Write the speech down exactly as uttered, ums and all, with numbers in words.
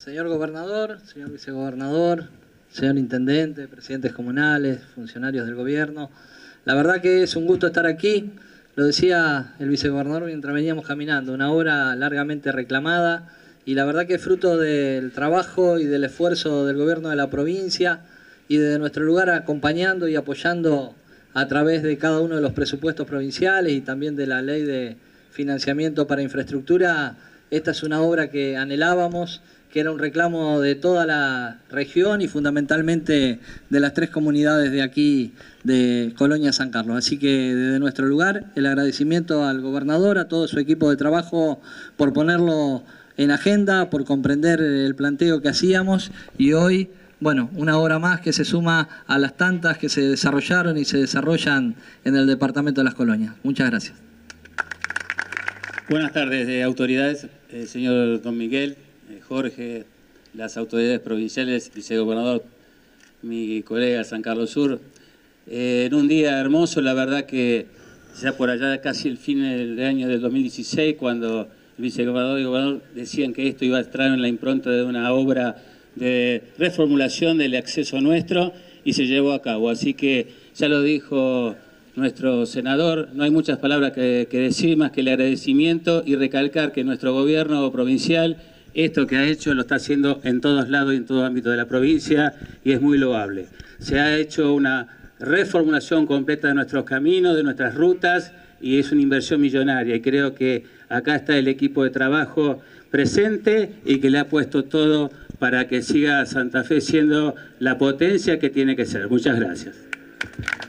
Señor gobernador, señor vicegobernador, señor intendente, presidentes comunales, funcionarios del gobierno, la verdad que es un gusto estar aquí. Lo decía el vicegobernador mientras veníamos caminando, una obra largamente reclamada y la verdad que es fruto del trabajo y del esfuerzo del gobierno de la provincia y de nuestro lugar acompañando y apoyando a través de cada uno de los presupuestos provinciales y también de la ley de financiamiento para infraestructura. Esta es una obra que anhelábamos, que era un reclamo de toda la región y fundamentalmente de las tres comunidades de aquí de Colonia San Carlos. Así que desde nuestro lugar el agradecimiento al gobernador, a todo su equipo de trabajo por ponerlo en agenda, por comprender el planteo que hacíamos y hoy, bueno, una obra más que se suma a las tantas que se desarrollaron y se desarrollan en el departamento de Las Colonias. Muchas gracias. Buenas tardes, eh, autoridades, eh, señor don Miguel, eh, Jorge, las autoridades provinciales, vicegobernador, mi colega San Carlos Sur. Eh, en un día hermoso, la verdad que ya por allá casi el fin del año del dos mil dieciséis, cuando el vicegobernador y el gobernador decían que esto iba a estar en la impronta de una obra de reformulación del acceso nuestro y se llevó a cabo. Así que ya lo dijo nuestro senador, no hay muchas palabras que, que decir más que el agradecimiento y recalcar que nuestro gobierno provincial esto que ha hecho lo está haciendo en todos lados y en todo ámbito de la provincia y es muy loable. Se ha hecho una reformulación completa de nuestros caminos, de nuestras rutas y es una inversión millonaria y creo que acá está el equipo de trabajo presente y que le ha puesto todo para que siga Santa Fe siendo la potencia que tiene que ser. Muchas gracias.